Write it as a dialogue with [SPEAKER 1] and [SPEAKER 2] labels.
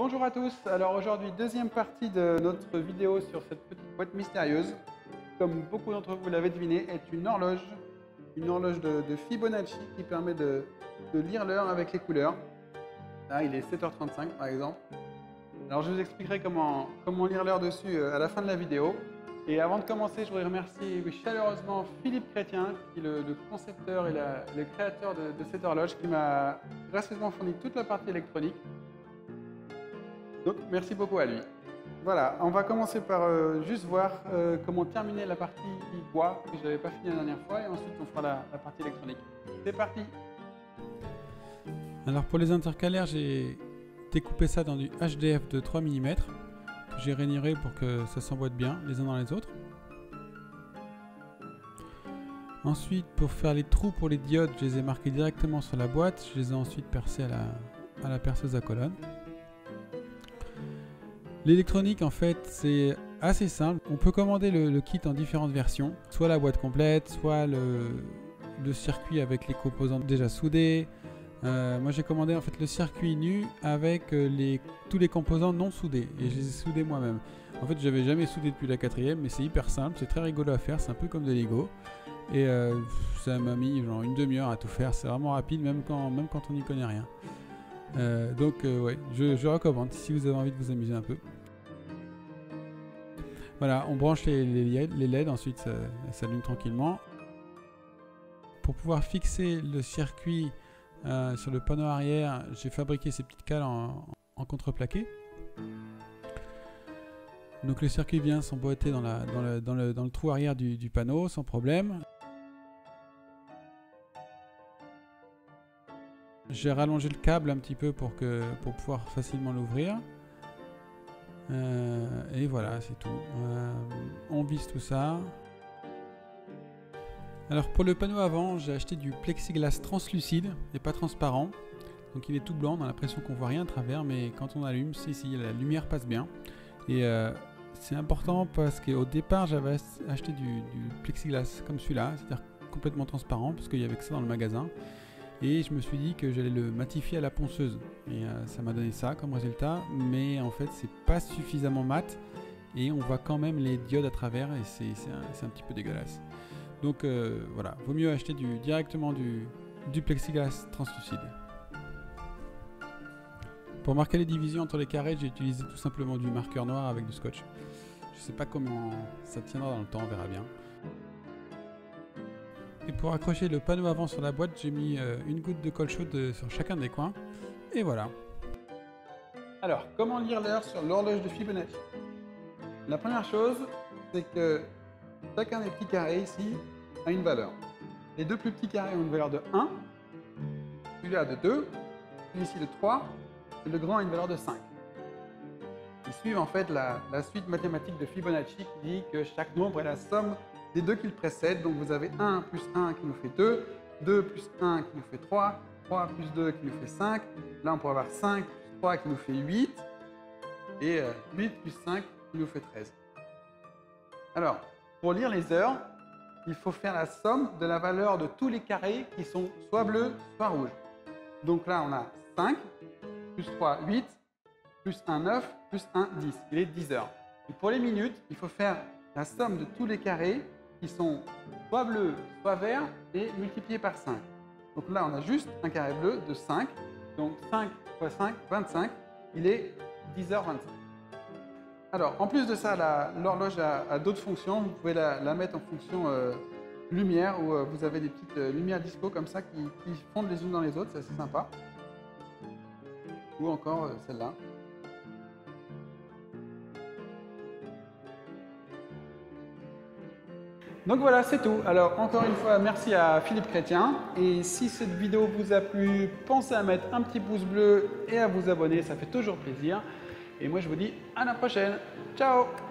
[SPEAKER 1] Bonjour à tous, alors aujourd'hui deuxième partie de notre vidéo sur cette petite boîte mystérieuse. Comme beaucoup d'entre vous l'avez deviné, est une horloge de Fibonacci qui permet de lire l'heure avec les couleurs. Là il est 7h35 par exemple. Alors je vous expliquerai comment lire l'heure dessus à la fin de la vidéo. Et avant de commencer, je voudrais remercier chaleureusement Philippe Chrétien, qui est le concepteur et le créateur de cette horloge, qui m'a gracieusement fourni toute la partie électronique. Donc merci beaucoup à lui. Voilà, on va commencer par juste voir comment terminer la partie bois, que je n'avais pas fini la dernière fois, et ensuite on fera la partie électronique. C'est parti!
[SPEAKER 2] Alors pour les intercalaires, j'ai découpé ça dans du HDF de 3 mm. J'ai rainuré pour que ça s'emboîte bien les uns dans les autres. Ensuite, pour faire les trous pour les diodes, je les ai marqués directement sur la boîte. Je les ai ensuite percés à la perceuse à colonne. L'électronique, en fait, c'est assez simple. On peut commander le kit en différentes versions. Soit la boîte complète, soit le circuit avec les composants déjà soudés. Moi j'ai commandé en fait le circuit nu avec tous les composants non soudés et je les ai soudés moi-même. En fait j'avais jamais soudé depuis la 4e, mais c'est hyper simple, c'est très rigolo à faire, c'est un peu comme de Lego. Et ça m'a mis genre une demi-heure à tout faire, c'est vraiment rapide même quand on n'y connaît rien. Ouais, je recommande si vous avez envie de vous amuser un peu. Voilà, on branche les LED, ensuite ça s'allume tranquillement. Pour pouvoir fixer le circuit sur le panneau arrière, j'ai fabriqué ces petites cales en contreplaqué. Donc le circuit vient s'emboîter dans le trou arrière du panneau sans problème. J'ai rallongé le câble un petit peu pour pouvoir facilement l'ouvrir. Et voilà, c'est tout. On visse tout ça. Alors pour le panneau avant, j'ai acheté du plexiglas translucide et pas transparent. Donc il est tout blanc, on a l'impression qu'on voit rien à travers, mais quand on allume, la lumière passe bien. Et c'est important parce qu'au départ, j'avais acheté du plexiglas comme celui-là, c'est-à-dire complètement transparent, parce qu'il y avait que ça dans le magasin. Et je me suis dit que j'allais le matifier à la ponceuse. Et ça m'a donné ça comme résultat, mais en fait c'est pas suffisamment mat. Et on voit quand même les diodes à travers et c'est un petit peu dégueulasse. Donc voilà, vaut mieux acheter directement du plexiglas translucide. Pour marquer les divisions entre les carrés, j'ai utilisé tout simplement du marqueur noir avec du scotch. Je sais pas comment ça tiendra dans le temps, on verra bien. Et pour accrocher le panneau avant sur la boîte, j'ai mis une goutte de colle chaude sur chacun des coins. Et voilà.
[SPEAKER 1] Alors, comment lire l'heure sur l'horloge de Fibonacci? La première chose, c'est que chacun des petits carrés ici a une valeur. Les deux plus petits carrés ont une valeur de 1, celui-là de 2, celui-ci de 3, et le grand a une valeur de 5. Ils suivent en fait la suite mathématique de Fibonacci qui dit que chaque nombre est la somme des deux qui le précèdent. Donc vous avez 1 plus 1 qui nous fait 2, 2 plus 1 qui nous fait 3, 3 plus 2 qui nous fait 5. Là on pourrait avoir 5 plus 3 qui nous fait 8, et 8 plus 5 qui nous fait 13. Alors, pour lire les heures, il faut faire la somme de la valeur de tous les carrés qui sont soit bleus, soit rouges. Donc là, on a 5, plus 3, 8, plus 1, 9, plus 1, 10. Il est 10 heures. Et pour les minutes, il faut faire la somme de tous les carrés qui sont soit bleus, soit verts, et multipliés par 5. Donc là, on a juste un carré bleu de 5. Donc 5 fois 5, 25. Il est 10h25. Alors, en plus de ça, l'horloge a d'autres fonctions. Vous pouvez la mettre en fonction lumière, où vous avez des petites lumières dispo comme ça qui fondent les unes dans les autres, c'est assez sympa. Ou encore celle-là. Donc voilà, c'est tout. Alors, encore une fois, merci à Philippe Chrétien. Et si cette vidéo vous a plu, pensez à mettre un petit pouce bleu et à vous abonner, ça fait toujours plaisir. Et moi, je vous dis à la prochaine. Ciao!